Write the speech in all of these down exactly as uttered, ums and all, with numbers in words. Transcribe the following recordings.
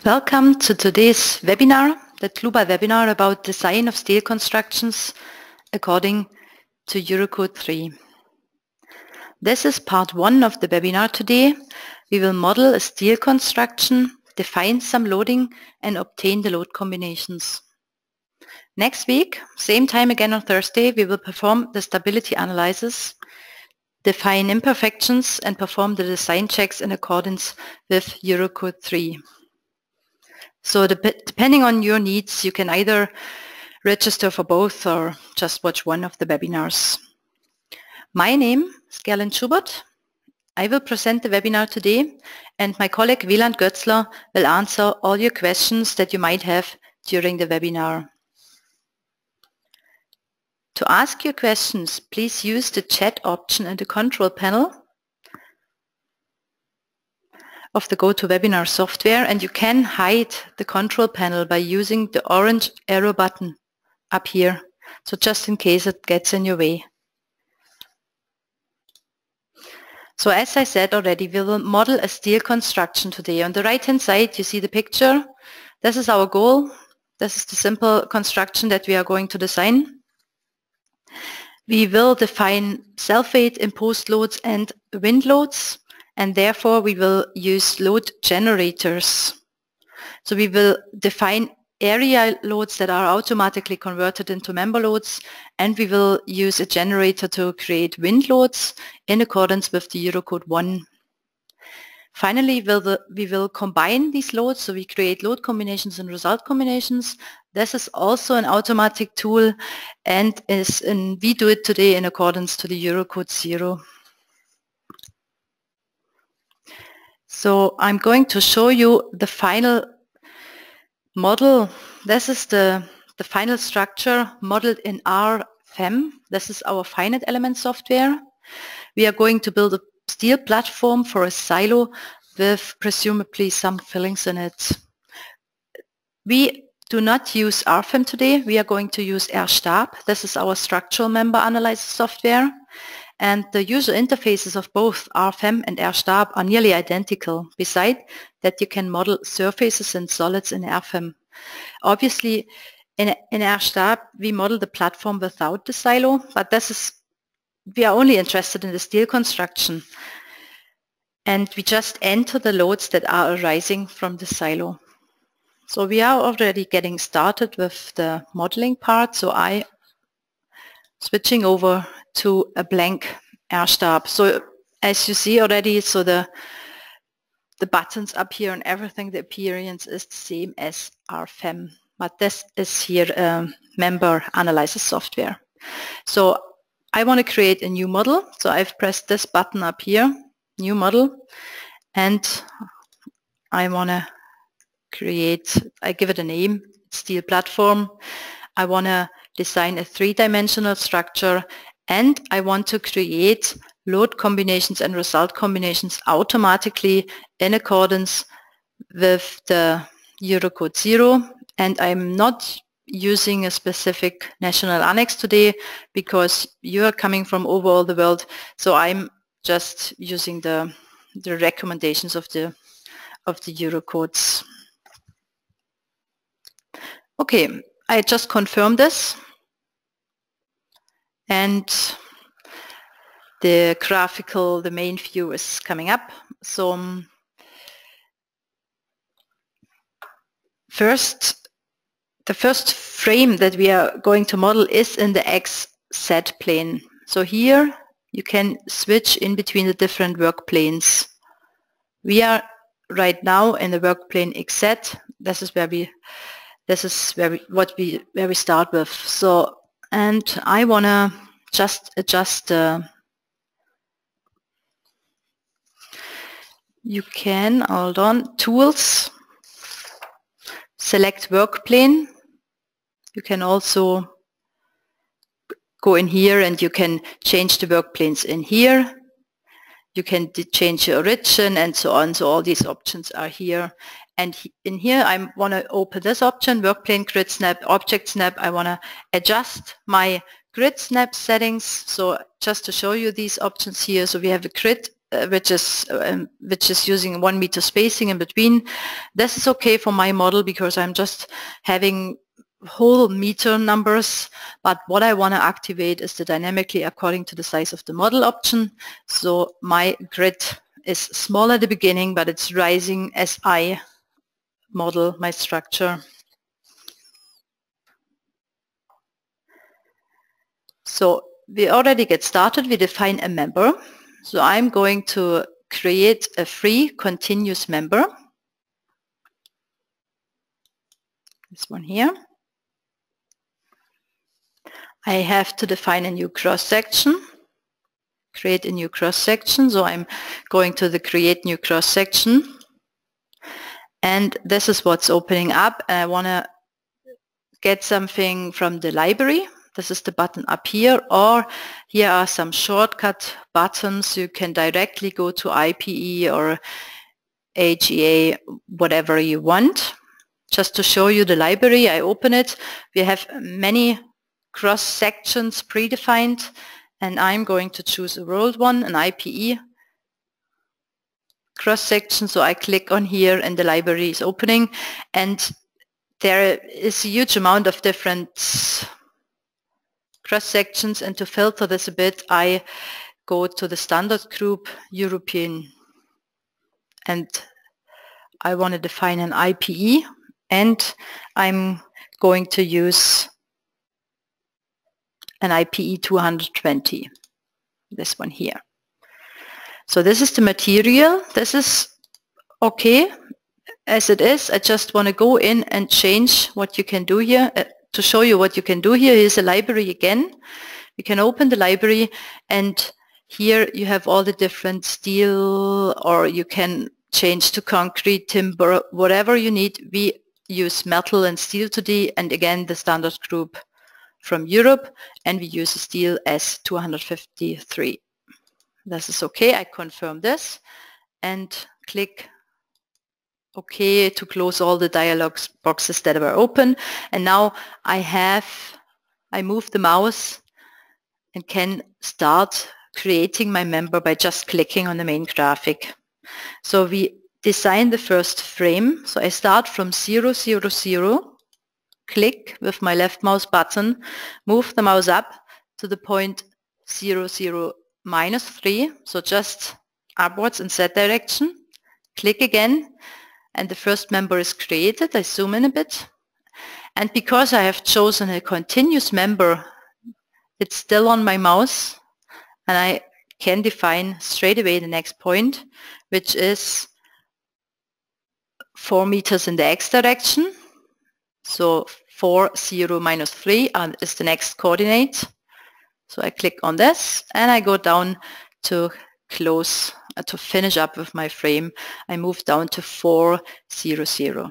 Welcome to today's webinar, the Kluba webinar about design of steel constructions according to Eurocode three. This is part one of the webinar today. We will model a steel construction, define some loading and obtain the load combinations. Next week, same time again on Thursday, we will perform the stability analysis, define imperfections and perform the design checks in accordance with Eurocode three. So the, depending on your needs, you can either register for both or just watch one of the webinars. My name is Gerlinde Schubert. I will present the webinar today, and my colleague Wieland Götzler will answer all your questions that you might have during the webinar. To ask your questions, please use the chat option in the control panel of the GoToWebinar software, and you can hide the control panel by using the orange arrow button up here, so just in case it gets in your way. So as I said already, we will model a steel construction today. On the right hand side you see the picture. This is our goal. This is the simple construction that we are going to design. We will define self-weight, imposed loads and wind loads, and therefore we will use load generators. So we will define area loads that are automatically converted into member loads, and we will use a generator to create wind loads in accordance with the Eurocode one. Finally, we'll the, we will combine these loads, so we create load combinations and result combinations. This is also an automatic tool, and is in, we do it today in accordance to the Eurocode zero. So I'm going to show you the final model. This is the, the final structure modeled in R F E M. This is our finite element software. We are going to build a steel platform for a silo with presumably some fillings in it. We do not use R F E M today. We are going to use R-Stab. This is our structural member analysis software. And the user interfaces of both R F E M and R-Stab are nearly identical, beside that you can model surfaces and solids in R F E M. Obviously, in, in R-Stab, we model the platform without the silo, but this is, we are only interested in the steel construction. And we just enter the loads that are arising from the silo. So we are already getting started with the modeling part, so I switching over to a blank R-Stab. So as you see already, so the the buttons up here and everything, the appearance is the same as R F E M, but this is here a member analysis software. So I want to create a new model, so I've pressed this button up here, new model, and I want to create, I give it a name, steel platform. I want to design a three-dimensional structure, and I want to create load combinations and result combinations automatically in accordance with the Eurocode zero. And I'm not using a specific national annex today because you are coming from over all the world, so I'm just using the, the recommendations of the, of the Eurocodes. Okay, I just confirmed this. And the graphical, the main view is coming up. So um, first, the first frame that we are going to model is in the X Z plane. So here you can switch in between the different work planes. We are right now in the work plane X Z. This is where we, this is where we, what we, where we start with. So, and I want to just adjust the, uh, you can, hold on, tools, select work plane. You can also go in here and you can change the work planes in here. You can change the origin and so on. So all these options are here. And in here I want to open this option, work plane, grid snap, object snap. I want to adjust my grid snap settings. So just to show you these options here. So we have a grid uh, which is um, which is using one meter spacing in between. This is okay for my model because I'm just having whole meter numbers, but what I want to activate is the dynamically according to the size of the model option. So my grid is small at the beginning, but it's rising as I model my structure. So we already get started. We define a member. So I'm going to create a free continuous member. This one here. I have to define a new cross-section, create a new cross-section. So I'm going to the create new cross-section. And this is what's opening up. And I want to get something from the library. This is the button up here, or here are some shortcut buttons. You can directly go to I P E or A G A, whatever you want. Just to show you the library, I open it. We have many cross sections predefined, and I'm going to choose a rolled one, an I P E cross section. So I click on here and the library is opening, and there is a huge amount of different cross sections, and to filter this a bit, I go to the standard group European, and I want to define an I P E, and I'm going to use an I P E two hundred twenty, this one here. So this is the material. This is okay as it is. I just want to go in and change what you can do here. Uh, to show you what you can do here, here's a library again. You can open the library, and here you have all the different steel, or you can change to concrete, timber, whatever you need. We use metal and steel today, and again the standard group from Europe, and we use steel S two hundred fifty-three. This is okay. I confirm this and click OK to close all the dialog boxes that were open. And now I have, I move the mouse and can start creating my member by just clicking on the main graphic. So we design the first frame. So I start from zero, zero, zero, click with my left mouse button, move the mouse up to the point zero, zero, minus three. So just upwards in Z direction, click again, and the first member is created. I zoom in a bit. And because I have chosen a continuous member, it's still on my mouse, and I can define straight away the next point, which is four meters in the X direction. So four, zero, minus three is the next coordinate. So I click on this, and I go down to close, uh, to finish up with my frame. I move down to four, zero, zero.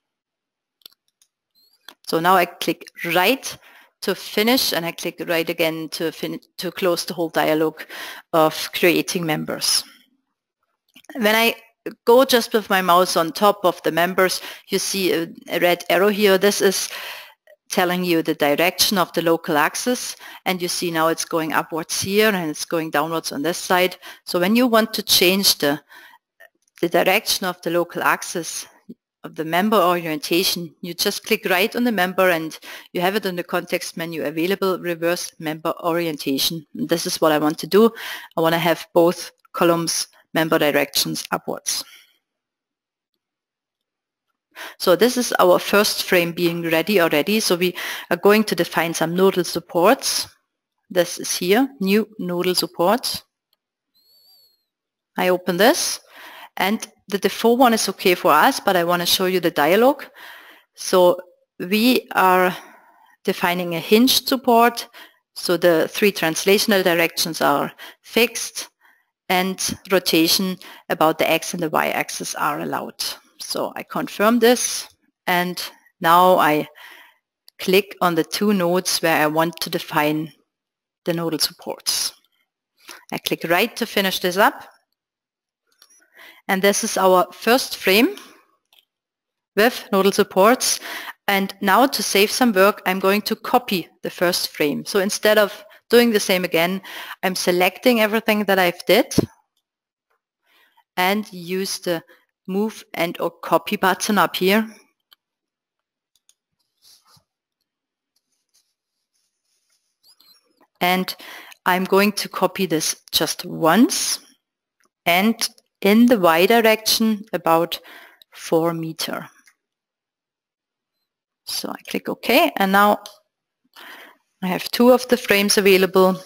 So now I click right to finish, and I click right again to fin to close the whole dialog of creating members. When I go just with my mouse on top of the members, you see a, a red arrow here. This is telling you the direction of the local axis, and you see now it's going upwards here and it's going downwards on this side. So when you want to change the, the direction of the local axis of the member orientation, you just click right on the member, and you have it in the context menu available, reverse member orientation. And this is what I want to do. I want to have both columns member directions upwards. So this is our first frame being ready already. So we are going to define some nodal supports. This is here, new nodal supports. I open this, and the default one is okay for us, but I want to show you the dialog. So we are defining a hinged support. So the three translational directions are fixed, and rotation about the X and the Y axis are allowed. So I confirm this, and now I click on the two nodes where I want to define the nodal supports. I click right to finish this up, and this is our first frame with nodal supports. And now to save some work, I'm going to copy the first frame. So instead of doing the same again, I'm selecting everything that I've did, and use the move and or copy button up here. And I'm going to copy this just once and in the Y direction about four meter. So I click OK, and now I have two of the frames available.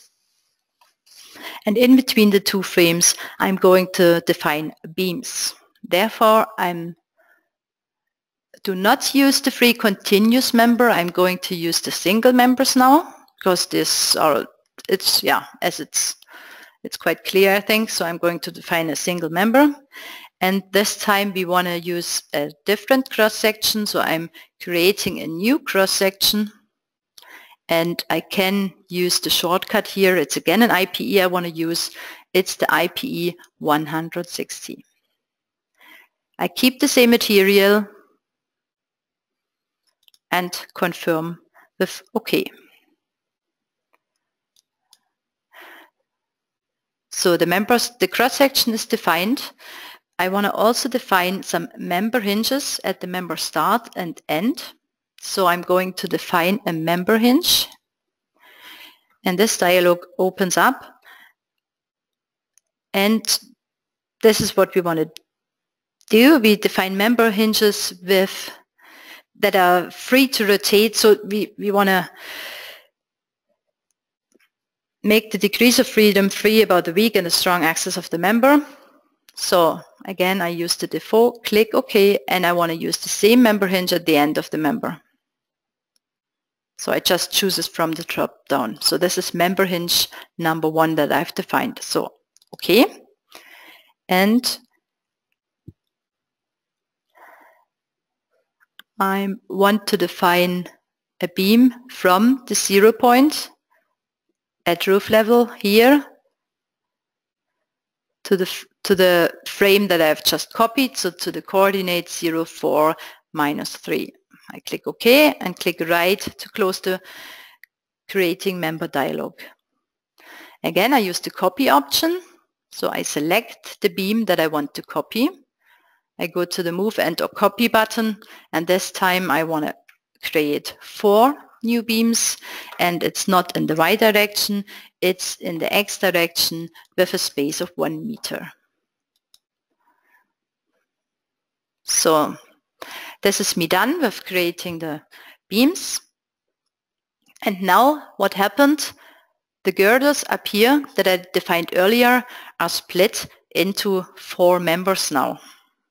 And in between the two frames, I'm going to define beams. Therefore, I'm do not use the free continuous member. I'm going to use the single members now, because this are it's yeah as it's it's quite clear, I think. So I'm going to define a single member, and this time we want to use a different cross section. So I'm creating a new cross section. And I can use the shortcut here. It's again an I P E I want to use. It's the I P E one hundred sixty. I keep the same material and confirm with OK. So the members, the cross section is defined. I want to also define some member hinges at the member start and end. So I'm going to define a member hinge, and this dialog opens up, and this is what we want to do. We define member hinges with that are free to rotate. So we, we want to make the degrees of freedom free about the weak and the strong axis of the member. So again, I use the default, click OK, and I want to use the same member hinge at the end of the member. So I just choose it from the drop down. So this is member hinge number one that I've defined. So OK. And I want to define a beam from the zero point at roof level here to the to the frame that I've just copied, so to the coordinate zero, four, minus three. I click OK and click right to close the creating member dialog. Again, I use the copy option. So I select the beam that I want to copy. I go to the move and or copy button, and this time I want to create four new beams, and it's not in the Y direction, it's in the X direction with a space of one meter. So this is me done with creating the beams. And now what happened? The girders up here that I defined earlier are split into four members now.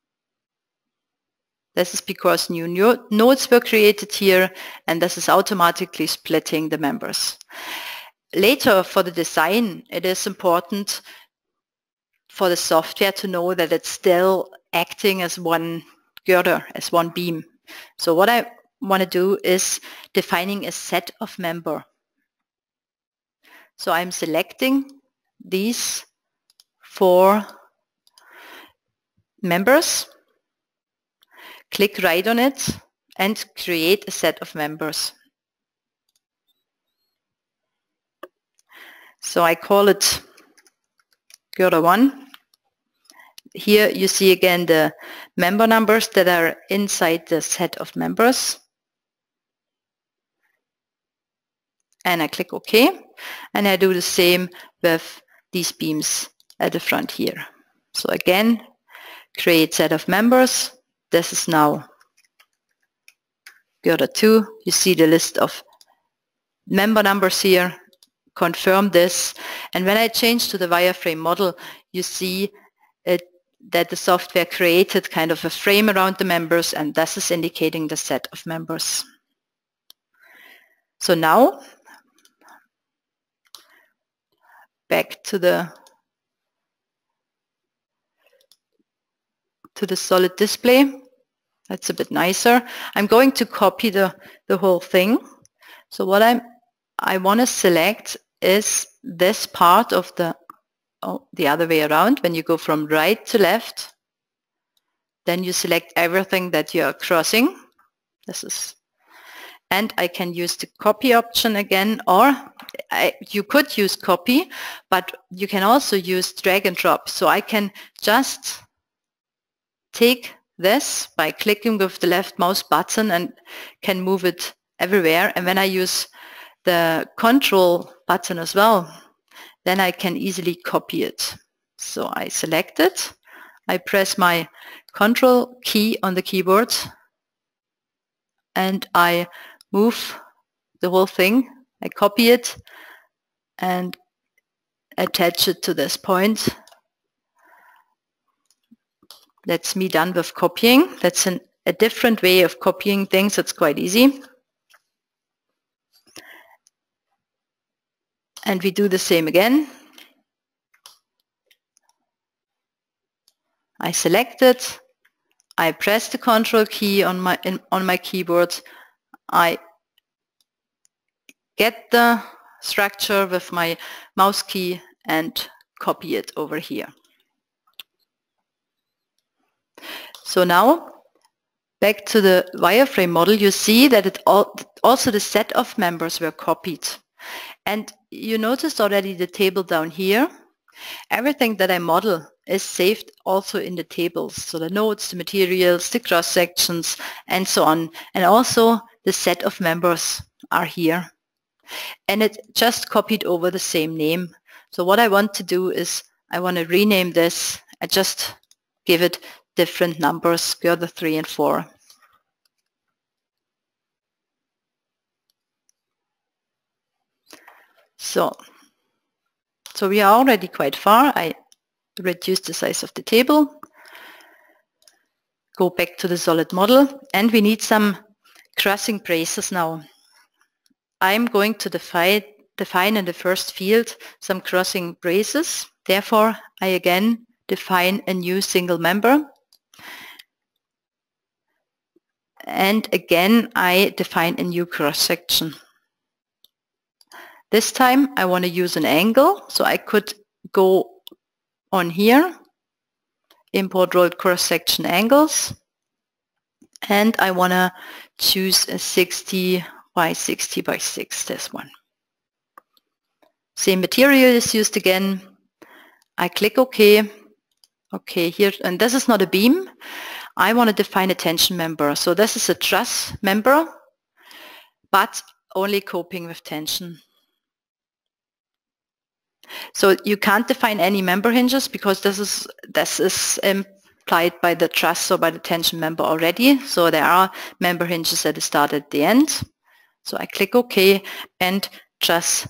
This is because new nodes were created here, and this is automatically splitting the members. Later, for the design, it is important for the software to know that it's still acting as one girder, as one beam. So what I want to do is defining a set of member. So I'm selecting these four members, click right on it, and create a set of members. So I call it girder one. Here you see again the member numbers that are inside the set of members. And I click OK. And I do the same with these beams at the front here. So again, create set of members. This is now girder two. You see the list of member numbers here. Confirm this. And when I change to the wireframe model, you see it, that the software created kind of a frame around the members, and this is indicating the set of members. So now, back to the to the solid display. That's a bit nicer. I'm going to copy the, the whole thing. So what I'm, I want to select is this part of the, oh, the other way around. When you go from right to left, then you select everything that you are crossing. This is, and I can use the copy option again, or I, you could use copy, but you can also use drag and drop. So I can just take this by clicking with the left mouse button and can move it everywhere. And when I use the control button as well, then I can easily copy it. So I select it, I press my control key on the keyboard, and I move the whole thing. I copy it and attach it to this point. That's me done with copying. That's an, a different way of copying things. It's quite easy. And we do the same again. I select it. I press the control key on my in, on my keyboard. I get the structure with my mouse key and copy it over here. So now back to the wireframe model, you see that it all, also the set of members were copied. And you noticed already the table down here. Everything that I model is saved also in the tables. So the notes, the materials, the cross sections, and so on. And also the set of members are here. And it just copied over the same name. So what I want to do is I want to rename this. I just give it different numbers, Gerda three and four. So, so we are already quite far. I reduce the size of the table, go back to the solid model, and we need some crossing braces now. I'm going to define, define in the first field some crossing braces. Therefore, I again define a new single member. And again, I define a new cross section. This time I want to use an angle, so I could go on here, import rolled cross section angles, and I want to choose a sixty by sixty by six, this one. Same material is used again. I click OK. Okay, here, and this is not a beam. I want to define a tension member. So this is a truss member, but only coping with tension. So you can't define any member hinges because this is this is implied by the truss or by the tension member already. So there are member hinges at the start and at the end. So I click OK and just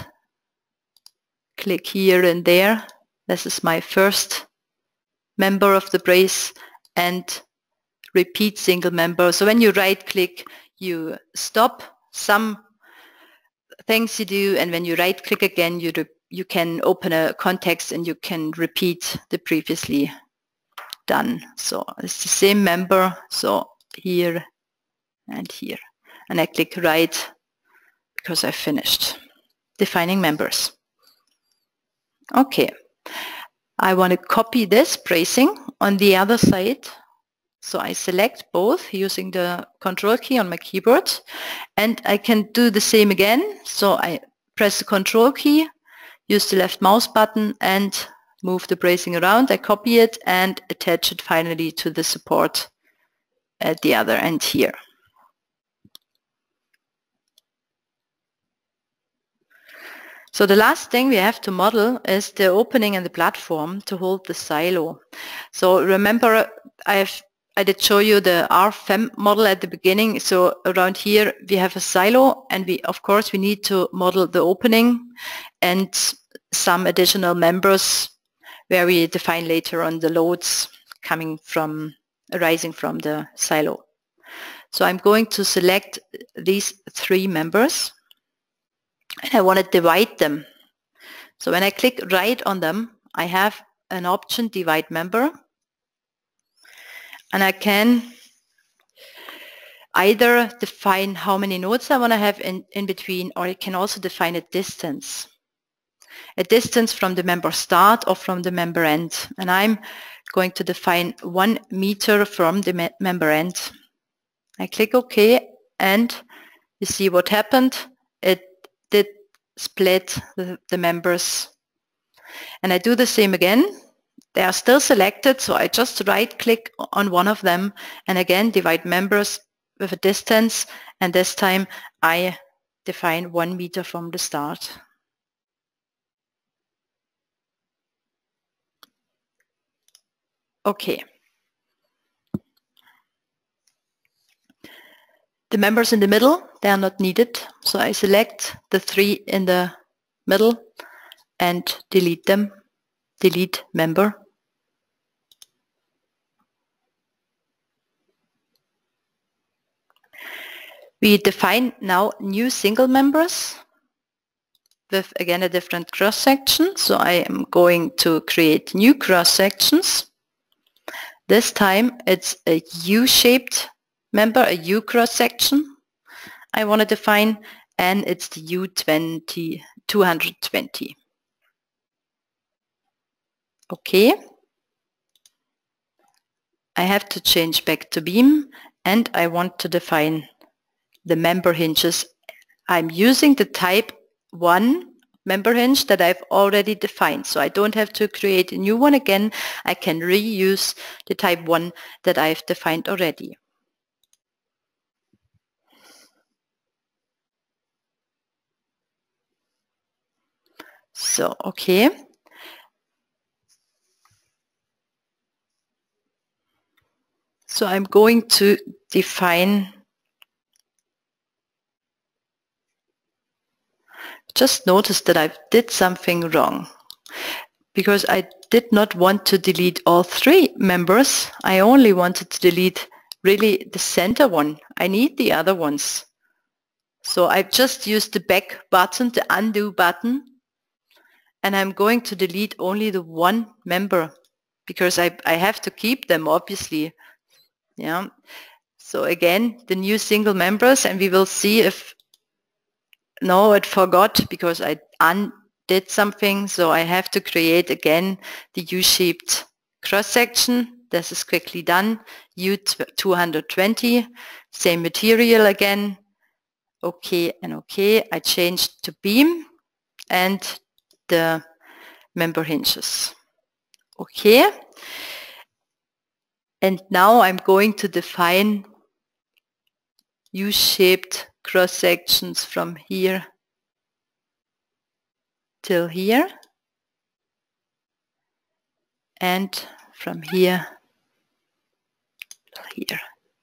click here and there. This is my first member of the brace and repeat single member. So when you right click, you stop some things you do, and when you right click again, you you can open a context and you can repeat the previously done. So it's the same member, so here and here. And I click right because I finished defining members. Okay, I want to copy this bracing on the other side. So I select both using the control key on my keyboard, and I can do the same again. So I press the control key, use the left mouse button and move the bracing around. I copy it and attach it finally to the support at the other end here. So the last thing we have to model is the opening and the platform to hold the silo. So remember, I've I did show you the R F E M model at the beginning. So around here we have a silo, and we of course we need to model the opening and some additional members where we define later on the loads coming from arising from the silo. So I'm going to select these three members and I want to divide them. So when I click right on them, I have an option divide member. And I can either define how many nodes I want to have in, in between, or I can also define a distance. A distance from the member start or from the member end. And I'm going to define one meter from the me member end. I click OK, and you see what happened. It did split the, the members. And I do the same again. They are still selected, so I just right click on one of them and again divide members with a distance, and this time I define one meter from the start. Okay. The members in the middle, they are not needed, so I select the three in the middle and delete them. Delete member. We define now new single members with again a different cross section. So I am going to create new cross sections. This time it's a U-shaped member, a U cross section I want to define, and it's the U twenty, two hundred twenty. Okay. I have to change back to beam and I want to define the member hinges. I'm using the type one member hinge that I've already defined, so I don't have to create a new one again. I can reuse the type one that I've defined already. So, okay. So I'm going to define, just notice that I did something wrong because I did not want to delete all three members. I only wanted to delete really the center one. I need the other ones. So I've just used the back button, the undo button, and I'm going to delete only the one member because I, I have to keep them, obviously. Yeah. So again, the new single members, and we will see if, no, it forgot because I undid something. So I have to create again the U-shaped cross section. This is quickly done. U two hundred twenty, same material again. Okay and okay. I changed to beam and the member hinges. Okay. And now I'm going to define U-shaped cross sections from here till here and from here till here.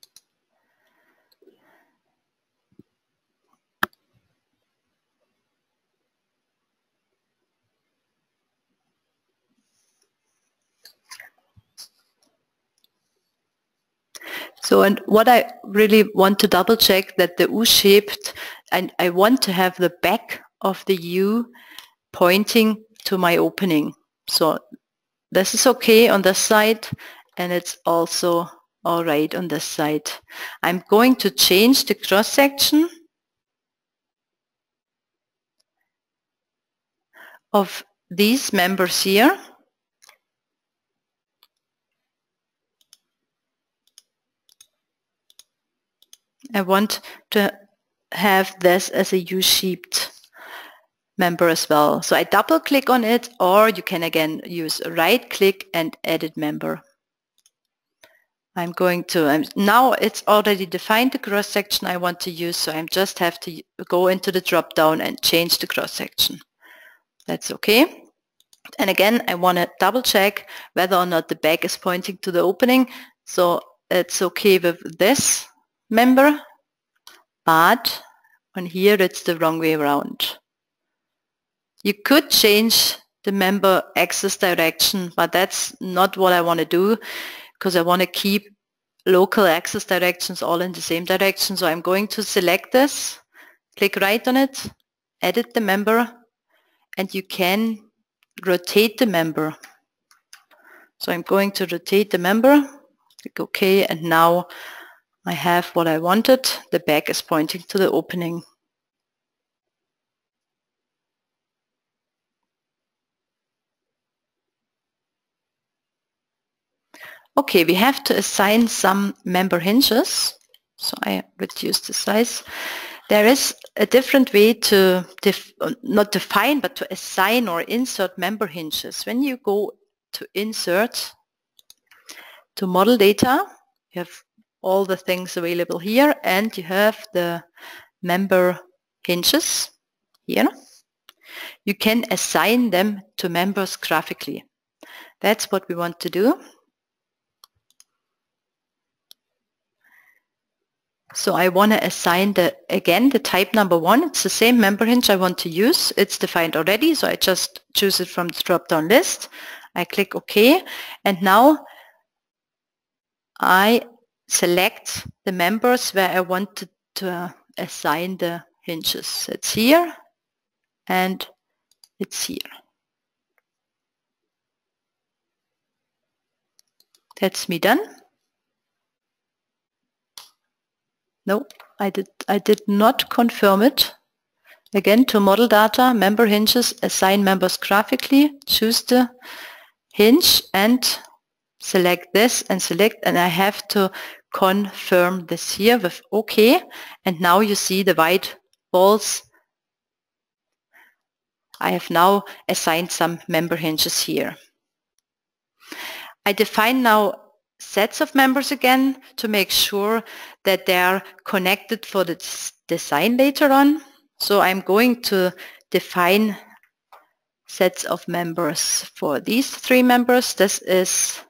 So, and what I really want to double check that the U-shaped, and I want to have the back of the U pointing to my opening. So this is okay on this side, and it's also all right on this side. I'm going to change the cross section of these members here. I want to have this as a U-shaped member as well. So I double click on it, or you can again use a right click and edit member. I'm going to, I'm, now it's already defined the cross section I want to use, so I just have to go into the drop down and change the cross section. That's okay. And again, I want to double check whether or not the back is pointing to the opening. So it's okay with this member, but on here it's the wrong way around. You could change the member axis direction, but that's not what I want to do because I want to keep local axis directions all in the same direction. So I'm going to select this, click right on it, edit the member, and you can rotate the member. So I'm going to rotate the member, click OK, and now I have what I wanted. The back is pointing to the opening. Okay, we have to assign some member hinges. So I reduce the size. There is a different way to, def not define, but to assign or insert member hinges. When you go to insert, to model data, you have all the things available here, and you have the member hinges here. You can assign them to members graphically. That's what we want to do. So I want to assign the, again, the type number one. It's the same member hinge I want to use. It's defined already, so I just choose it from the drop-down list. I click OK, and now I select the members where I want to, to assign the hinges. It's here, and it's here. That's me done. No, I did, I did not confirm it. Again, to model data, member hinges, assign members graphically, choose the hinge and select this and select, and I have to confirm this here with OK. And now you see the white balls. I have now assigned some member hinges here. I define now sets of members again to make sure that they are connected for the design later on. So I'm going to define sets of members for these three members. This is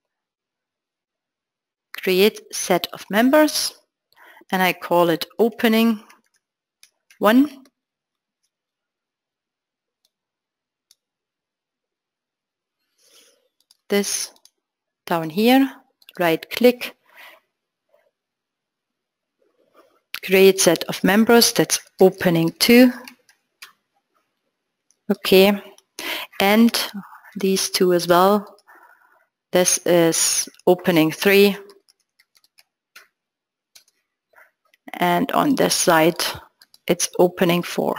create set of members, and I call it opening one. This down here, right click, create set of members, that's opening two. Okay, and these two as well. This is opening three. And on this side, it's opening four.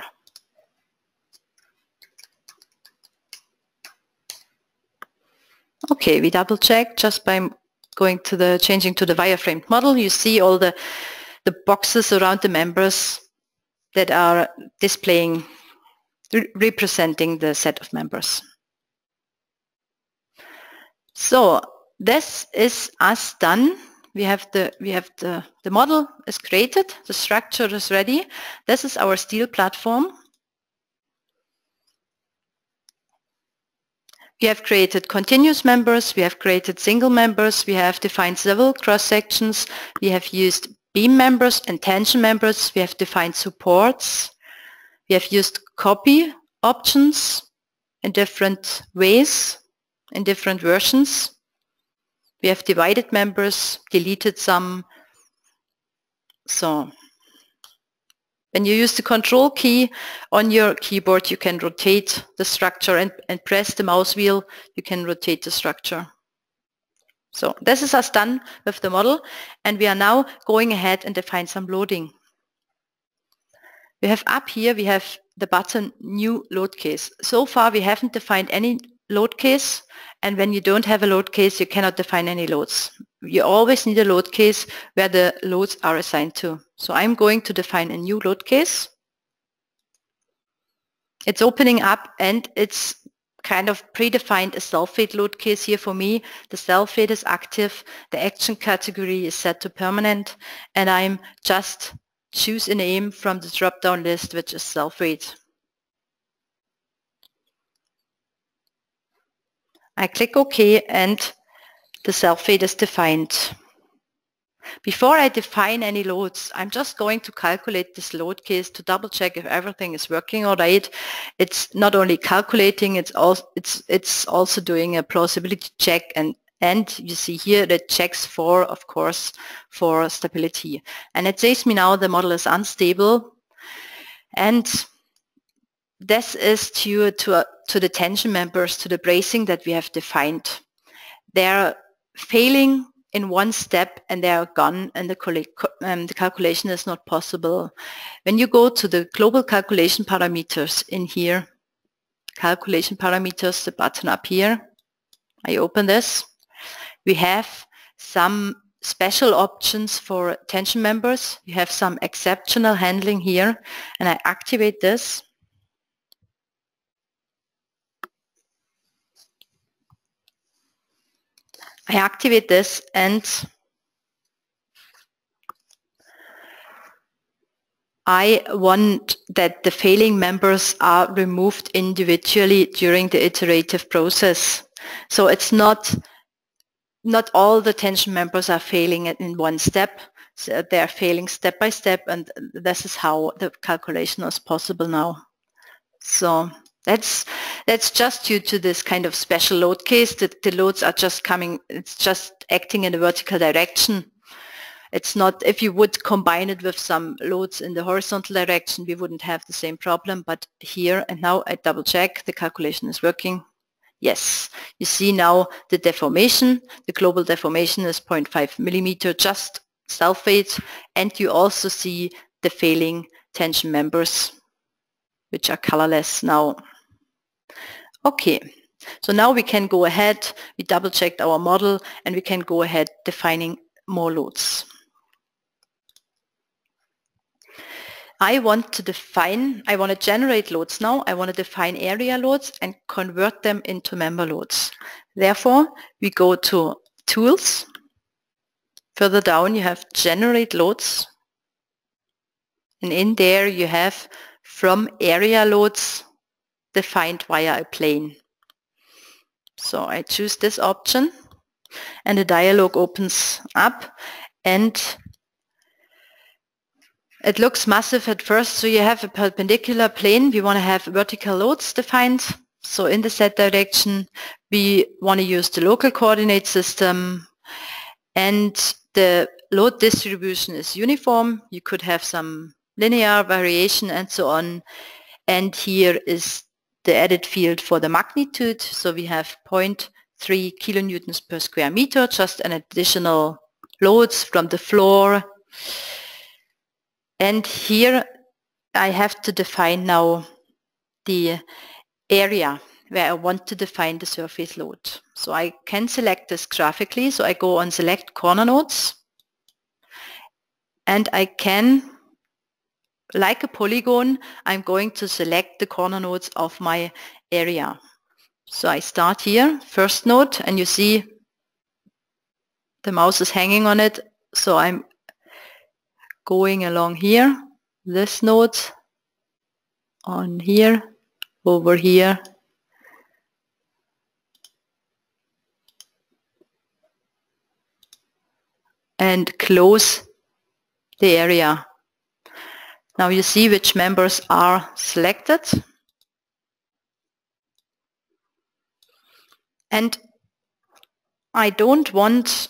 Okay, we double check just by going to the changing to the wireframed model. You see all the the boxes around the members that are displaying, re representing the set of members. So this is us done. We have the we have the the model is created. The structure is ready. This is our steel platform. We have created continuous members, we have created single members, we have defined several cross-sections, we have used beam members and tension members, we have defined supports, we have used copy options in different ways, in different versions. We have divided members, deleted some. So when you use the control key on your keyboard, you can rotate the structure, and, and press the mouse wheel, you can rotate the structure. So this is us done with the model, and we are now going ahead and define some loading. We have up here, we have the button new load case. So far we haven't defined any load case, and when you don't have a load case, you cannot define any loads. You always need a load case where the loads are assigned to. So I'm going to define a new load case. It's opening up, and it's kind of predefined a self-fade load case here for me. The self-fade is active, the action category is set to permanent, and I'm just choose a name from the drop-down list, which is self-fade. I click OK, and the self-fade is defined. Before I define any loads, I'm just going to calculate this load case to double check if everything is working all right. It's not only calculating, it's also, it's, it's also doing a plausibility check, and, and you see here that checks for, of course, for stability. And it says me now the model is unstable, and this is due to, uh, to the tension members, to the bracing that we have defined. They're failing in one step and they are gone, and the, um, the calculation is not possible. When you go to the global calculation parameters in here, calculation parameters, the button up here, I open this, we have some special options for tension members. You have some exceptional handling here, and I activate this. I activate this, and I want that the failing members are removed individually during the iterative process. So it's not not all the tension members are failing in one step. So they are failing step by step, and this is how the calculation is possible now. So that's that's just due to this kind of special load case that the loads are just coming, it's just acting in a vertical direction. It's not, if you would combine it with some loads in the horizontal direction, we wouldn't have the same problem. But here, and now I double check, the calculation is working. Yes, you see now the deformation, the global deformation is zero point five millimeter, just self-weight, and you also see the failing tension members, which are colorless now. Okay, so now we can go ahead, we double checked our model, and we can go ahead defining more loads. I want to define, I want to generate loads now. I want to define area loads and convert them into member loads. Therefore, we go to Tools. Further down, you have Generate Loads. And in there, you have From Area Loads defined via a plane. So I choose this option, and a dialog opens up, and it looks massive at first. So you have a perpendicular plane. We want to have vertical loads defined. So in the Z direction, we want to use the local coordinate system, and the load distribution is uniform. You could have some linear variation and so on. And here is the added field for the magnitude. So we have zero point three kilonewtons per square meter, just an additional loads from the floor. And here I have to define now the area where I want to define the surface load. So I can select this graphically. So I go on Select Corner Nodes, and I can, like a polygon, I'm going to select the corner nodes of my area. So I start here, first node, and you see the mouse is hanging on it. So I'm going along here, this node, on here, over here, and close the area. Now you see which members are selected. And I don't want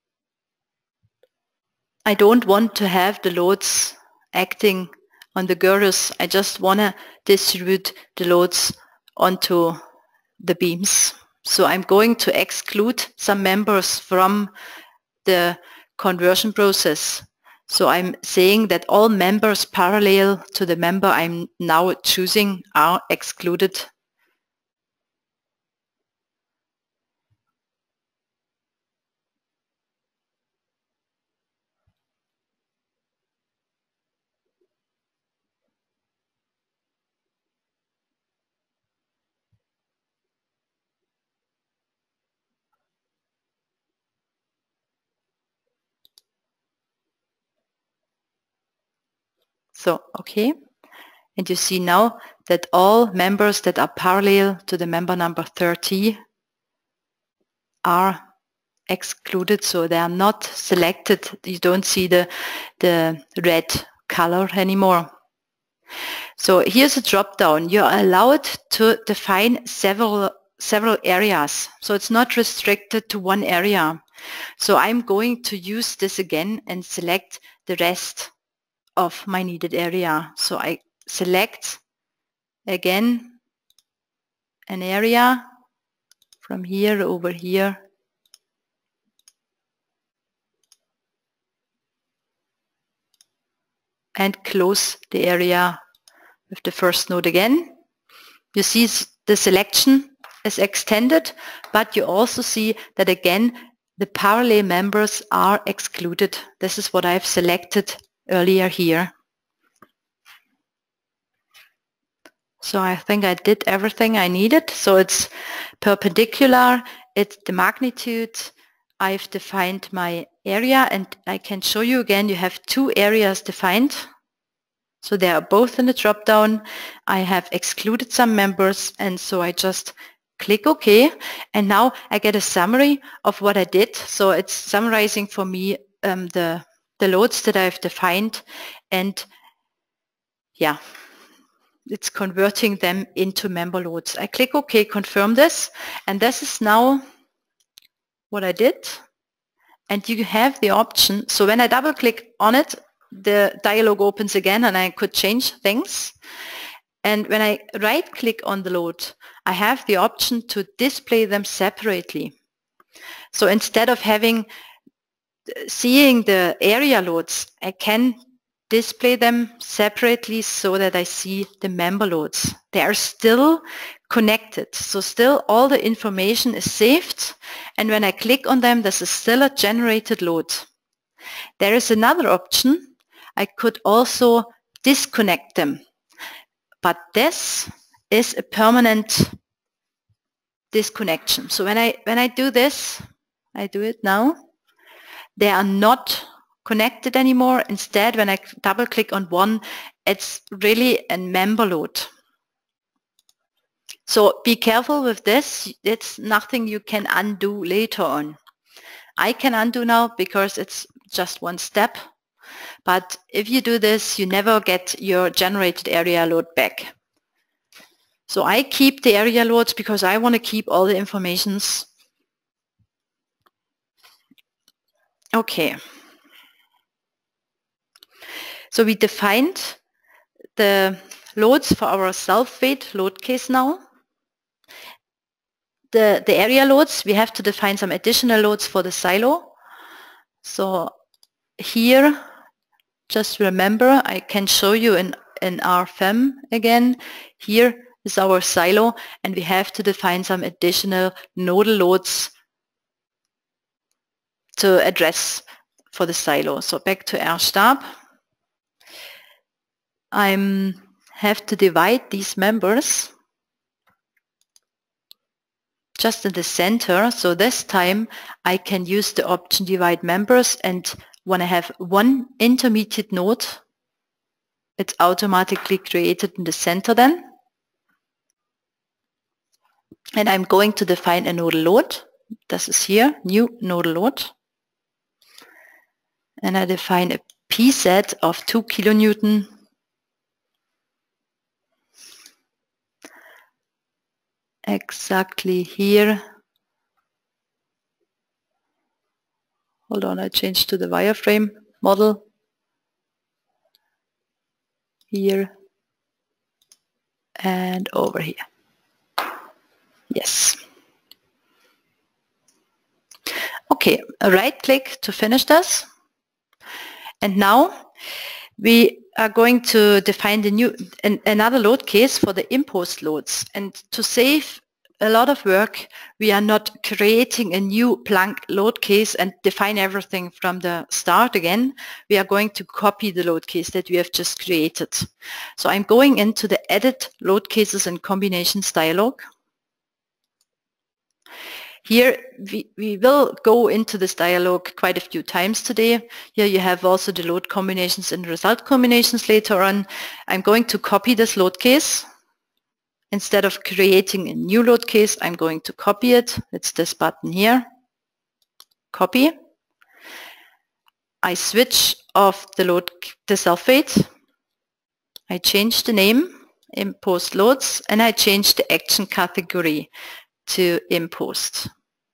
I don't want to have the loads acting on the girders. I just want to distribute the loads onto the beams. So I'm going to exclude some members from the conversion process. So I'm saying that all members parallel to the member I'm now choosing are excluded. So, okay, and you see now that all members that are parallel to the member number thirty are excluded, so they are not selected. You don't see the, the red color anymore. So here's a drop down. You're allowed to define several, several areas, so it's not restricted to one area. So I'm going to use this again and select the rest of my needed area. So I select again an area from here over here, and close the area with the first node again. You see the selection is extended, but you also see that again the parallel members are excluded. This is what I've selected earlier here. So I think I did everything I needed. So it's perpendicular, it's the magnitude. I've defined my area, and I can show you again, you have two areas defined. So they are both in the drop-down. I have excluded some members, and so I just click OK. And now I get a summary of what I did. So it's summarizing for me um, the, the loads that I've defined, and yeah, it's converting them into member loads. I click OK, confirm this, and this is now what I did. And you have the option, so when I double click on it, the dialog opens again and I could change things. And when I right click on the load, I have the option to display them separately. So instead of having seeing the area loads, I can display them separately so that I see the member loads. They are still connected, so still all the information is saved, and when I click on them, this is still a generated load. There is another option. I could also disconnect them, but this is a permanent disconnection. So when I when I do this, I do it now, they are not connected anymore. Instead, when I double click on one, it's really a member load. So be careful with this. It's nothing you can undo later on. I can undo now because it's just one step. But if you do this, you never get your generated area load back. So I keep the area loads because I want to keep all the informations. Okay. So we defined the loads for our self-weight load case now. The, the area loads, we have to define some additional loads for the silo. So here, just remember, I can show you in, in R F E M again. Here is our silo, and we have to define some additional nodal loads to address for the silo. So back to R-Stab. I have to divide these members just in the center. So this time I can use the option divide members, and when I have one intermediate node, it's automatically created in the center then. And I'm going to define a nodal load. This is here, new nodal load. And I define a P set of two kilonewton. Exactly here. Hold on, I changed to the wireframe model. Here and over here. Yes. Okay, a right click to finish this. And now we are going to define the new an, another load case for the imposed loads. And to save a lot of work, we are not creating a new blank load case and define everything from the start again. We are going to copy the load case that we have just created. So I'm going into the Edit Load Cases and Combinations dialog. Here we, we will go into this dialog quite a few times today. Here you have also the load combinations and result combinations later on. I'm going to copy this load case. Instead of creating a new load case, I'm going to copy it. It's this button here. Copy. I switch off the load, the self-weight. I change the name, imposed loads, and I change the action category to imposed.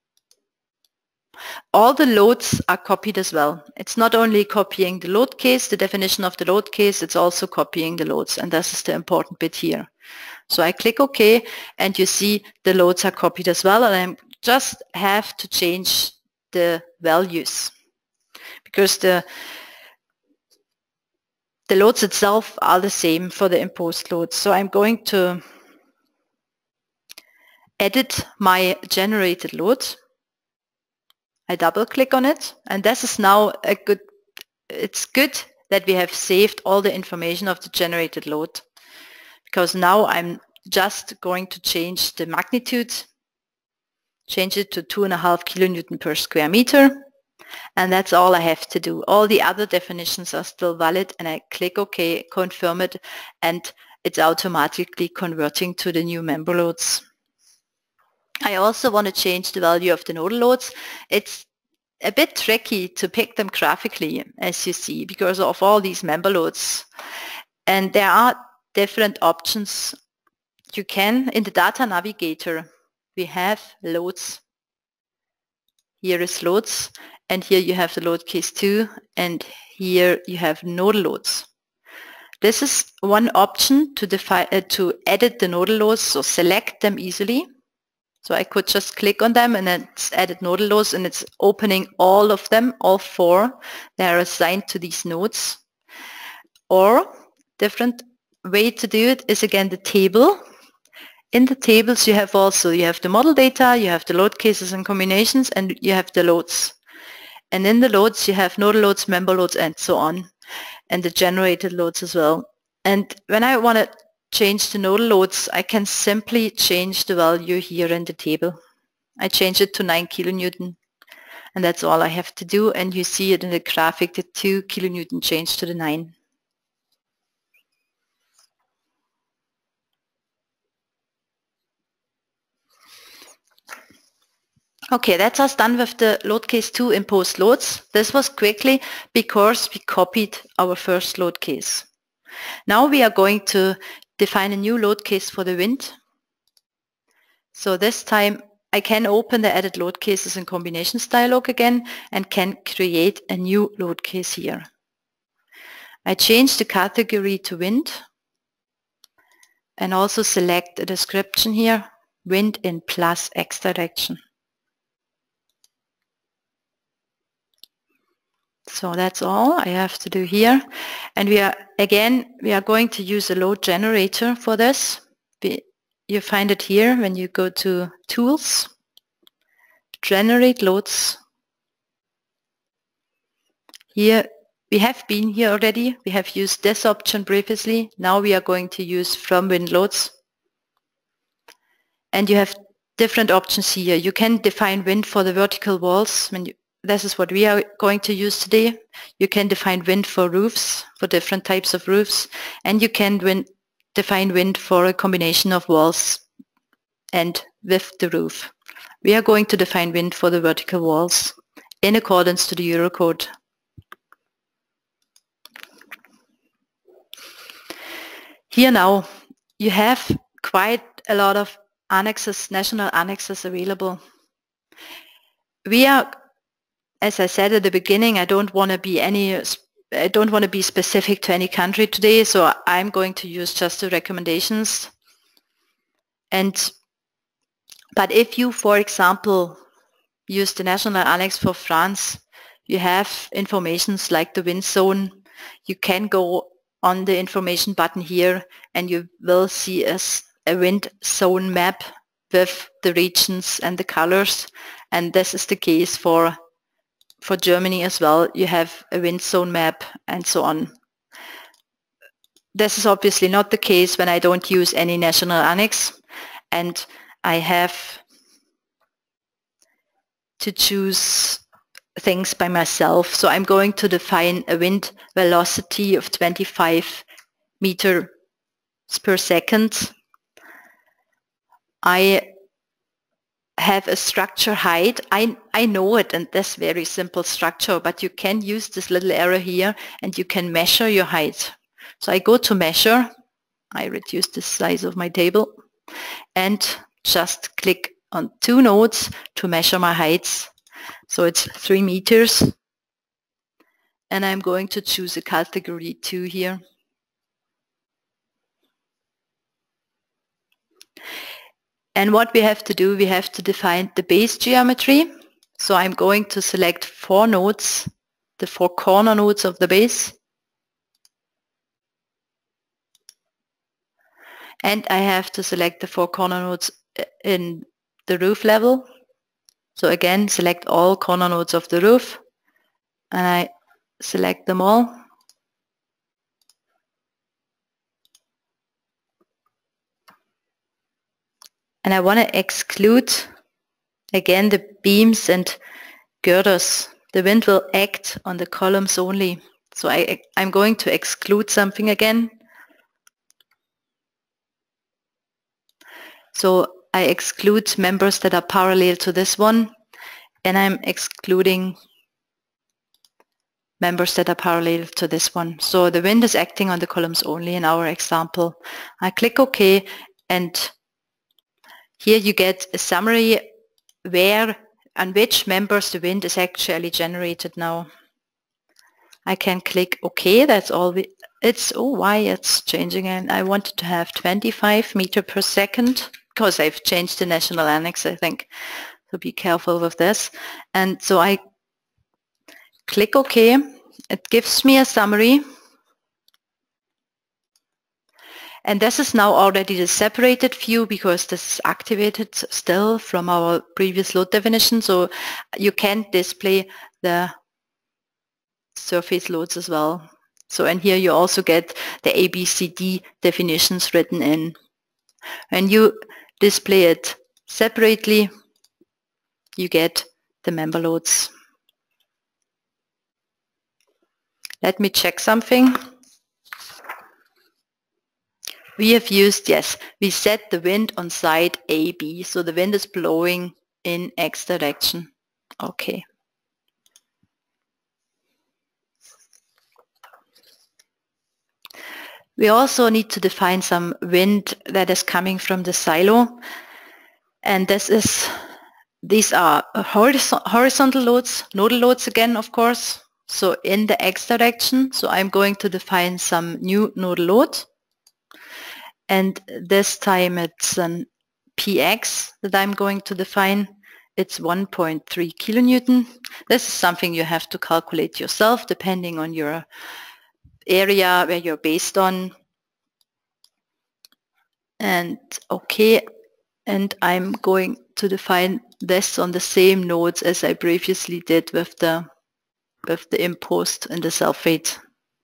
All the loads are copied as well. It's not only copying the load case, the definition of the load case, it's also copying the loads, and this is the important bit here. So I click OK, and you see the loads are copied as well, and I just have to change the values because the the loads itself are the same for the imposed loads. So I'm going to edit my generated load. I double click on it, and this is now a good, it's good that we have saved all the information of the generated load, because now I'm just going to change the magnitude, change it to two and a half kilonewton per square meter, and that's all I have to do. All the other definitions are still valid, and I click OK, confirm it, and it's automatically converting to the new member loads. I also want to change the value of the nodal loads. It's a bit tricky to pick them graphically, as you see, because of all these member loads. And there are different options. You can, in the data navigator, we have loads. Here is loads, and here you have the load case two, and here you have nodal loads. This is one option to define uh, to edit the nodal loads, so select them easily. So I could just click on them and it's added nodal loads, and it's opening all of them, all four. They are assigned to these nodes. Or different way to do it is again the table. In the tables you have also, you have the model data, you have the load cases and combinations, and you have the loads. And in the loads you have nodal loads, member loads, and so on, and the generated loads as well. And when I want to change the nodal loads, I can simply change the value here in the table. I change it to nine kilonewton, and that's all I have to do, and you see it in the graphic, the two kilonewton change to the nine. Okay, that's us done with the load case two imposed loads. This was quickly because we copied our first load case. Now we are going to define a new load case for the wind. So this time I can open the added load cases and combinations dialog again and can create a new load case here. I change the category to wind and also select a description here, wind in plus X direction. So that's all I have to do here. And we are, again, we are going to use a load generator for this. We, you find it here when you go to Tools, Generate Loads. Here, we have been here already. We have used this option previously. Now we are going to use From Wind Loads. And you have different options here. You can define wind for the vertical walls. When you This is what we are going to use today. You can define wind for roofs, for different types of roofs, and you can win, define wind for a combination of walls and with the roof. We are going to define wind for the vertical walls in accordance to the Eurocode. Here now, you have quite a lot of annexes, national annexes available. We are As I said at the beginning, I don't want to be any, I don't want to be specific to any country today, so I'm going to use just the recommendations. And, but if you, for example, use the national annex for France, you have informations like the wind zone. You can go on the information button here and you will see a, a wind zone map with the regions and the colors. And this is the case for For Germany as well. You have a wind zone map and so on. This is obviously not the case when I don't use any national annex, and I have to choose things by myself. So I'm going to define a wind velocity of twenty-five meters per second. I have a structure height. I, I know it and this very simple structure, but you can use this little arrow here and you can measure your height. So I go to measure, I reduce the size of my table and just click on two nodes to measure my heights. So it's three meters and I'm going to choose a category two here. And what we have to do, we have to define the base geometry. So I'm going to select four nodes, the four corner nodes of the base. And I have to select the four corner nodes in the roof level. So again, select all corner nodes of the roof, and I select them all. And I want to exclude again the beams and girders. The wind will act on the columns only. So I, I'm going to exclude something again. So I exclude members that are parallel to this one, and I'm excluding members that are parallel to this one. So the wind is acting on the columns only in our example. I click OK, and here you get a summary where and which members the wind is actually generated now. I can click OK. That's all. We, it's oh why it's changing, and I wanted to have twenty-five meter per second because I've changed the national annex, I think. So be careful with this. And so I click OK. It gives me a summary. And this is now already the separated view because this is activated still from our previous load definition. So you can display the surface loads as well. So and here you also get the A B C D definitions written in. When you display it separately, you get the member loads. Let me check something. We have used, yes, we set the wind on side A B, so the wind is blowing in X direction. Okay. We also need to define some wind that is coming from the silo, and this is, these are horizontal loads, nodal loads again, of course, so in the X direction. So I'm going to define some new nodal load. And this time it's an P X that I'm going to define. It's one point three kilonewton. This is something you have to calculate yourself depending on your area where you're based on. And okay, and I'm going to define this on the same nodes as I previously did with the with the impost and the sulfate.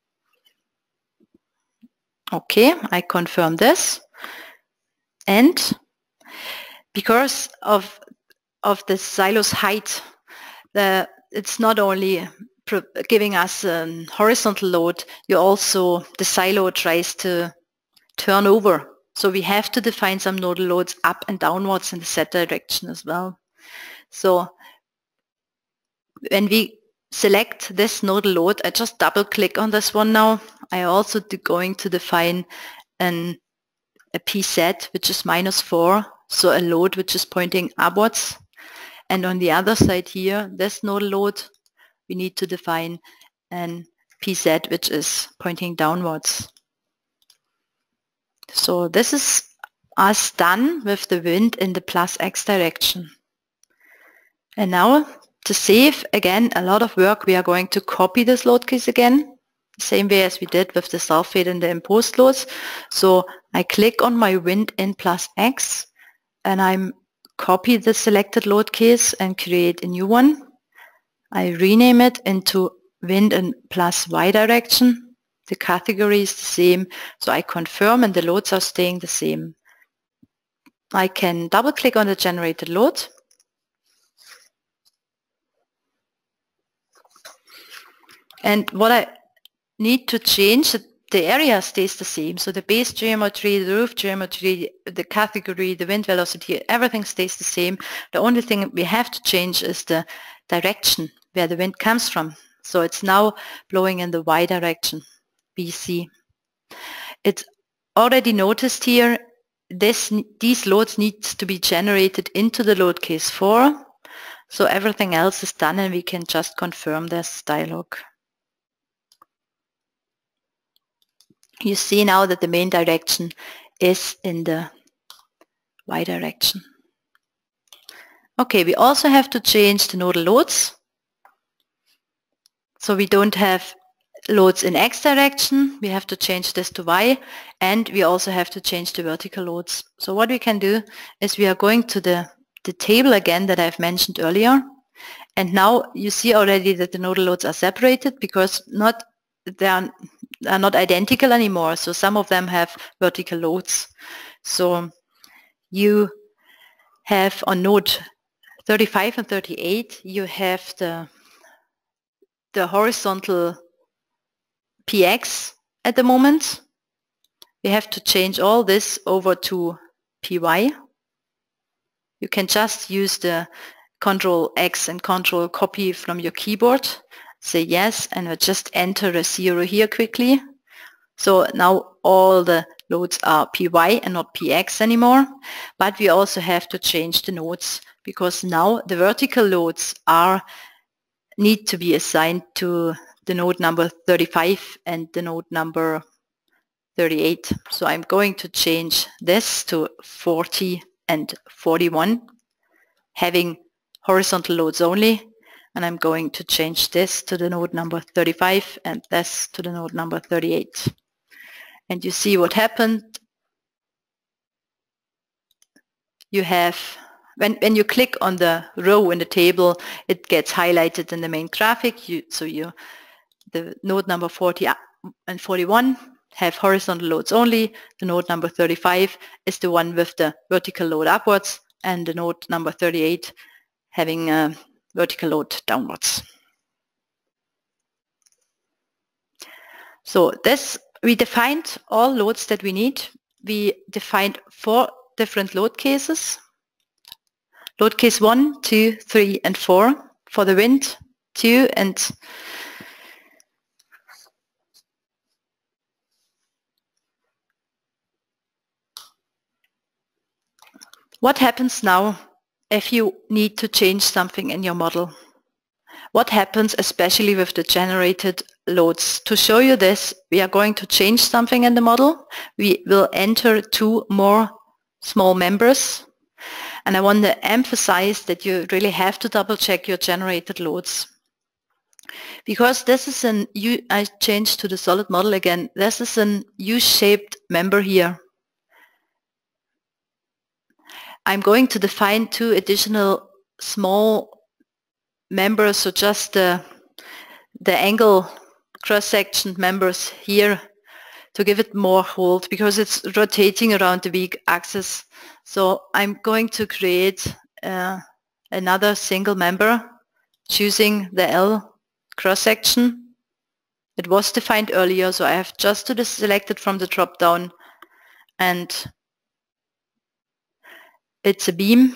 Okay, I confirm this. And because of of the silo's height, the it's not only giving us a horizontal load, you also, the silo tries to turn over. So we have to define some nodal loads up and downwards in the Z direction as well. So when we select this nodal load, I just double click on this one now. I also going to define an, a P Z, which is minus four, so a load which is pointing upwards. And on the other side here, this nodal load, we need to define an P Z which is pointing downwards. So this is us done with the wind in the plus X direction. And now to save again a lot of work, we are going to copy this load case again, same way as we did with the sulfate and the imposed loads. So I click on my wind in plus X and I'm copy the selected load case and create a new one. I rename it into wind in plus Y direction. The category is the same, so I confirm and the loads are staying the same. I can double click on the generated load. And what I need to change, the area stays the same. So the base geometry, the roof geometry, the category, the wind velocity, everything stays the same. The only thing we have to change is the direction where the wind comes from. So it's now blowing in the Y direction, B C. It's already noticed here, this, these loads need to be generated into the load case four. So everything else is done and we can just confirm this dialog. You see now that the main direction is in the Y direction. Okay, we also have to change the nodal loads. So we don't have loads in X direction, we have to change this to Y, and we also have to change the vertical loads. So what we can do is we are going to the the table again that I've mentioned earlier. And now you see already that the nodal loads are separated because not they are, are not identical anymore. So some of them have vertical loads. So you have on node thirty-five and thirty-eight, you have the, the horizontal P X at the moment. We have to change all this over to P Y. You can just use the Control X and Control Copy from your keyboard. Say yes, and we'll just enter a zero here quickly. So now all the loads are P Y and not P X anymore. But we also have to change the nodes because now the vertical loads are need to be assigned to the node number thirty-five and the node number thirty-eight. So I'm going to change this to forty and forty-one, having horizontal loads only, and I'm going to change this to the node number thirty-five and this to the node number thirty-eight. And you see what happened. You have, when, when you click on the row in the table, it gets highlighted in the main graphic. You, so you, the node number forty and forty-one have horizontal loads only. The node number thirty-five is the one with the vertical load upwards, and the node number thirty-eight having a vertical load downwards. So this, we defined all loads that we need. We defined four different load cases. Load case one, two, three, and four. For the wind, two and what happens now if you need to change something in your model? What happens especially with the generated loads? To show you this, we are going to change something in the model. We will enter two more small members. And I want to emphasize that you really have to double check your generated loads. Because this is an U, I changed to the solid model again. This is an U-shaped member here. I'm going to define two additional small members, so just the, the angle cross-section members here to give it more hold because it's rotating around the weak axis. So I'm going to create uh, another single member choosing the L cross-section. It was defined earlier, so I have just to select it from the drop-down, and it's a beam.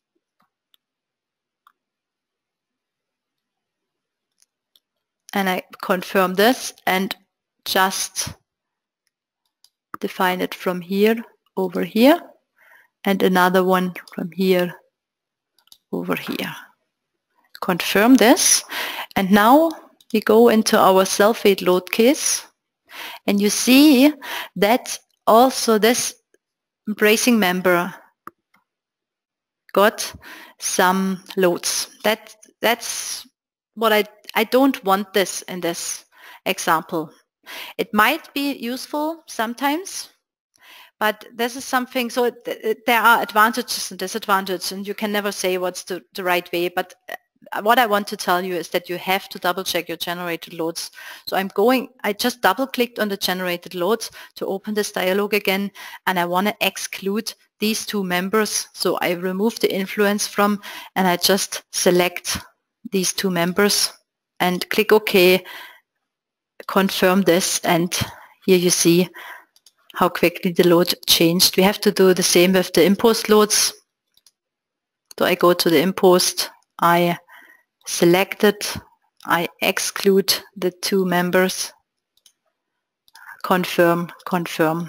And I confirm this and just define it from here over here and another one from here over here. Confirm this, and now we go into our self-weight load case, and you see that also this bracing member got some loads. That that's what I I don't want this in this example. It might be useful sometimes, but this is something, so it, it, there are advantages and disadvantages, and you can never say what's the, the right way, but what I want to tell you is that you have to double check your generated loads. So I'm going, I just double clicked on the generated loads to open this dialog again, and I want to exclude these two members. So I remove the influence from, and I just select these two members and click OK, confirm this, and here you see how quickly the load changed. We have to do the same with the impost loads. So I go to the impost, I select it, I exclude the two members, confirm, confirm.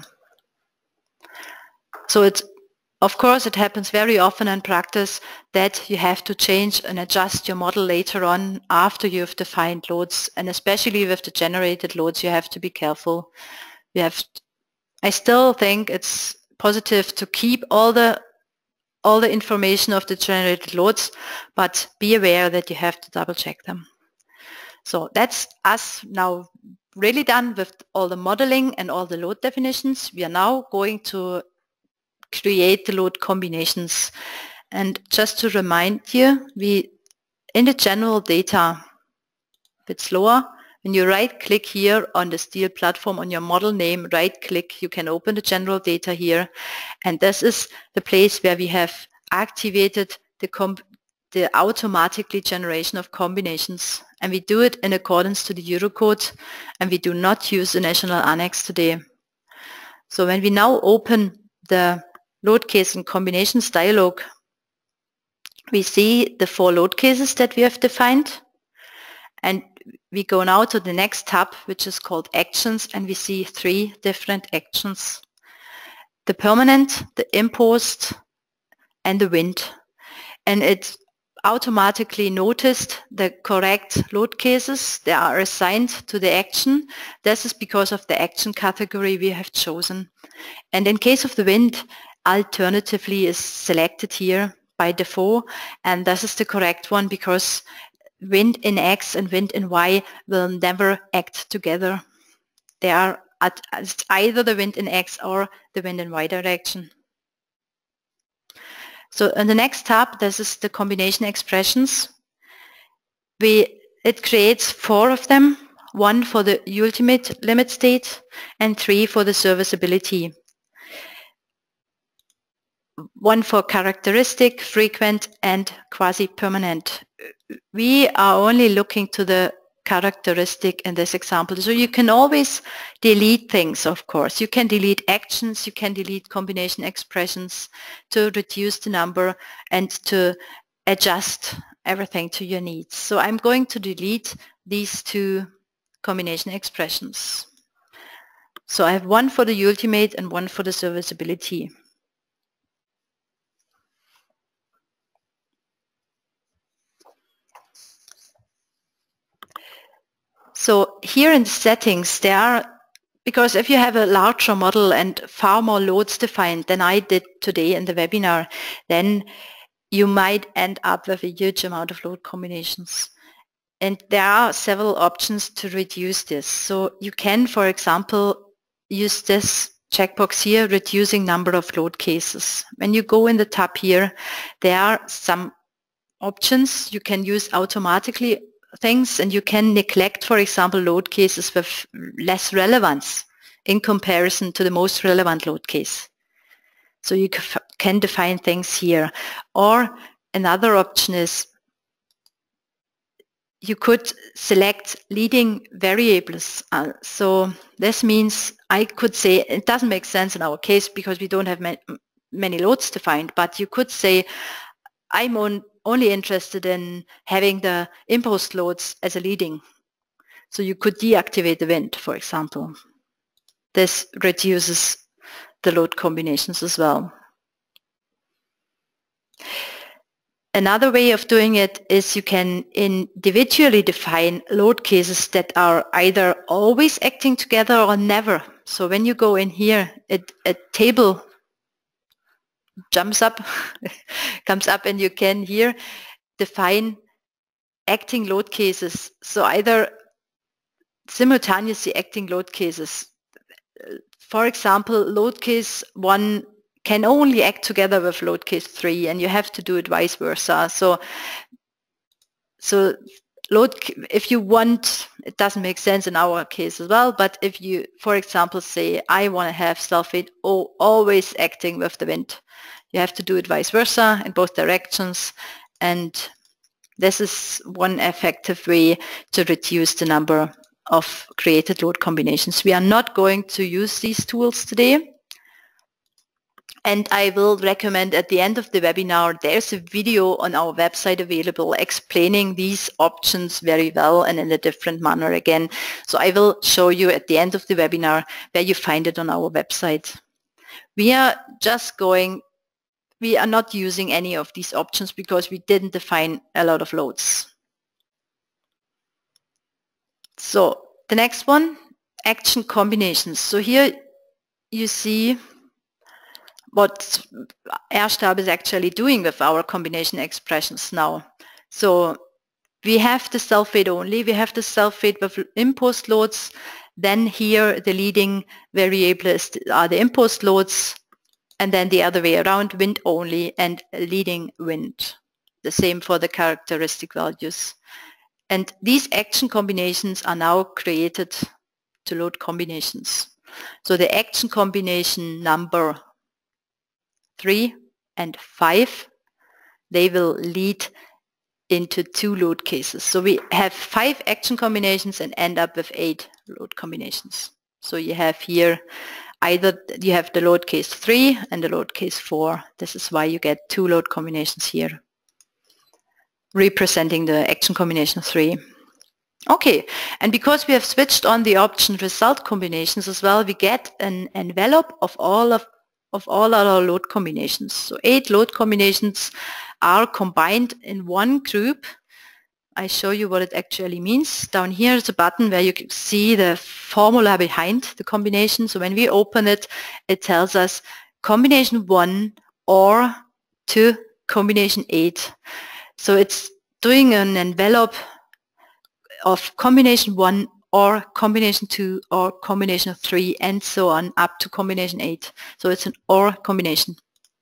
So it's, of course, it happens very often in practice that you have to change and adjust your model later on after you've defined loads, and especially with the generated loads, you have to be careful. You have, to, I still think it's positive to keep all the all the information of the generated loads, but be aware that you have to double check them. So that's us now really done with all the modeling and all the load definitions. We are now going to create the load combinations. And just to remind you, we in the general data, a bit slower, when you right click here on the steel platform on your model name, right click, you can open the general data here. And this is the place where we have activated the, comp the automatically generation of combinations. And we do it in accordance to the Eurocode, and we do not use the national annex today. So when we now open the load case and combinations dialog, we see the four load cases that we have defined. And we go now to the next tab, which is called Actions, and we see three different actions. The permanent, the imposed, and the wind. And it automatically noticed the correct load cases. They are assigned to the action. This is because of the action category we have chosen. And in case of the wind, alternatively is selected here by default, and this is the correct one because wind in X and wind in Y will never act together. They are at either the wind in X or the wind in Y direction. So in the next tab, this is the combination expressions. We, it creates four of them, one for the ultimate limit state and three for the serviceability. One for characteristic, frequent, and quasi-permanent. We are only looking to the characteristic in this example. So you can always delete things, of course. You can delete actions, you can delete combination expressions to reduce the number and to adjust everything to your needs. So I'm going to delete these two combination expressions. So I have one for the ultimate and one for the serviceability. So here in the settings, there are, because if you have a larger model and far more loads defined than I did today in the webinar, then you might end up with a huge amount of load combinations. And there are several options to reduce this. So you can, for example, use this checkbox here, reducing number of load cases. When you go in the tab here, there are some options you can use automatically things, and you can neglect, for example, load cases with less relevance in comparison to the most relevant load case. So you can define things here. Or another option is you could select leading variables. Uh, so this means I could say, it doesn't make sense in our case because we don't have ma many loads defined, but you could say I'm on only interested in having the imposed loads as a leading. So you could deactivate the wind, for example. This reduces the load combinations as well. Another way of doing it is you can individually define load cases that are either always acting together or never. So when you go in here, it, a table jumps up, comes up, and you can here define acting load cases. So either simultaneously acting load cases. For example, load case one can only act together with load case three, and you have to do it vice versa. So, so load, if you want, it doesn't make sense in our case as well, but if you, for example, say, I want to have sulfate always acting with the wind, you have to do it vice versa in both directions, and this is one effective way to reduce the number of created load combinations. We are not going to use these tools today, and I will recommend at the end of the webinar there's a video on our website available explaining these options very well and in a different manner again. So I will show you at the end of the webinar where you find it on our website. We are just going We are not using any of these options because we didn't define a lot of loads. So the next one, action combinations. So here you see what AirStab is actually doing with our combination expressions now. So we have the sulfate only, we have the sulfate with imposed loads, then here the leading variable is, are the imposed loads, and then the other way around, wind only and leading wind. The same for the characteristic values. And these action combinations are now created to load combinations. So the action combination number three and five, they will lead into two load cases. So we have five action combinations and end up with eight load combinations. So you have here either you have the load case three and the load case four. This is why you get two load combinations here, representing the action combination three. Okay, and because we have switched on the option result combinations as well, we get an envelope of all of, of all our load combinations. So eight load combinations are combined in one group. I show you what it actually means. Down here is a button where you can see the formula behind the combination. So when we open it, it tells us combination one or to combination eight. So it's doing an envelope of combination one or combination two or combination three and so on up to combination eight. So it's an or combination.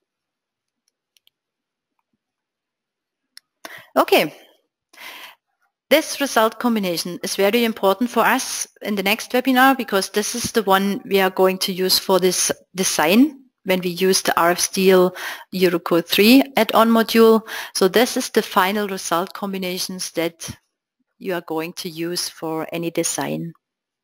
Okay. This result combination is very important for us in the next webinar because this is the one we are going to use for this design when we use the R F Steel Eurocode three add-on module. So this is the final result combinations that you are going to use for any design.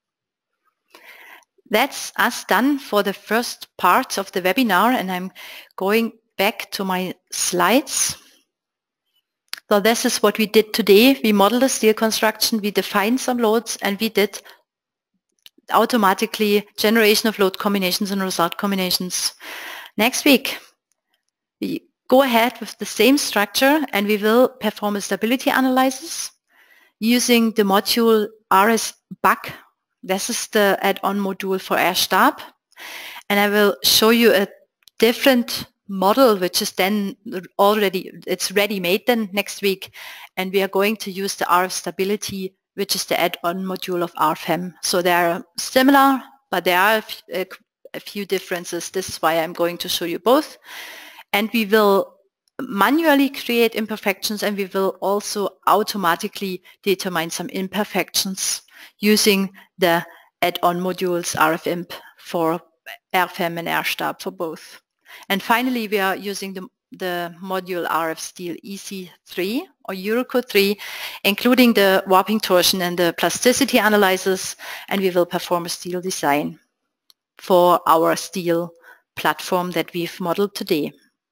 That's us done for the first part of the webinar, and I'm going back to my slides. So this is what we did today. We modeled the steel construction, we defined some loads, and we did automatically generation of load combinations and result combinations. Next week, we go ahead with the same structure and we will perform a stability analysis using the module R S B A C. This is the add-on module for AirStab. And I will show you a different model which is then already, it's ready-made then next week. And we are going to use the R F Stability, which is the add-on module of R F E M. So they are similar, but there are a, a few differences. This is why I'm going to show you both. And we will manually create imperfections, and we will also automatically determine some imperfections using the add-on modules R F I M P for R F E M and AirStab for both. And finally, we are using the, the module R F Steel E C three or Eurocode three, including the warping torsion and the plasticity analysis, and we will perform a steel design for our steel platform that we've modeled today.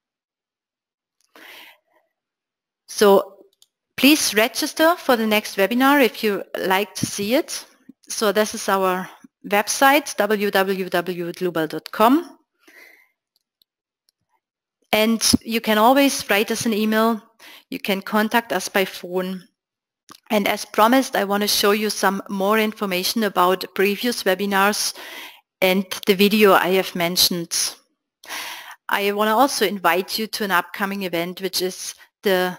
So please register for the next webinar if you like to see it. So this is our website, w w w dot lubal dot com. And you can always write us an email. You can contact us by phone. And as promised, I want to show you some more information about previous webinars and the video I have mentioned. I want to also invite you to an upcoming event, which is the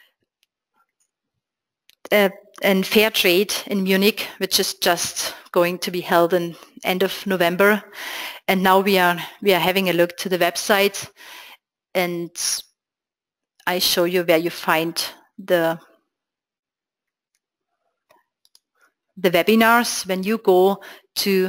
uh, and Fair Trade in Munich, which is just going to be held in end of November. And now we are we are having a look to the website, and I show you where you find the the webinars. When you go to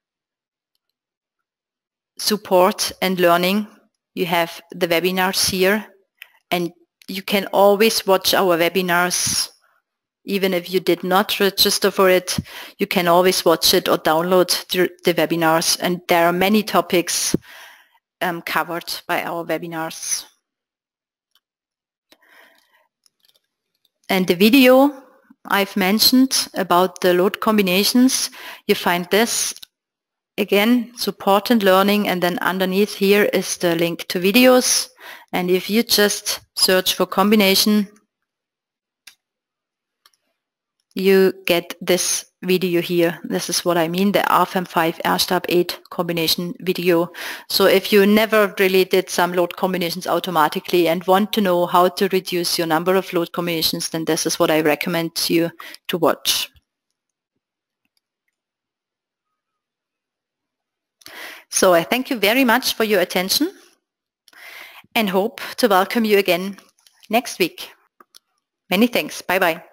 support and learning, you have the webinars here, and you can always watch our webinars. Even if you did not register for it, you can always watch it or download the, the webinars, and there are many topics um, covered by our webinars. And the video I've mentioned about the load combinations, you find this again, support and learning, and then underneath here is the link to videos. And if you just search for combination, you get this video here. This is what I mean, the R F E M five AirStab eight combination video. So if you never really did some load combinations automatically and want to know how to reduce your number of load combinations, then this is what I recommend you to watch. So I thank you very much for your attention, and hope to welcome you again next week. Many thanks. Bye bye.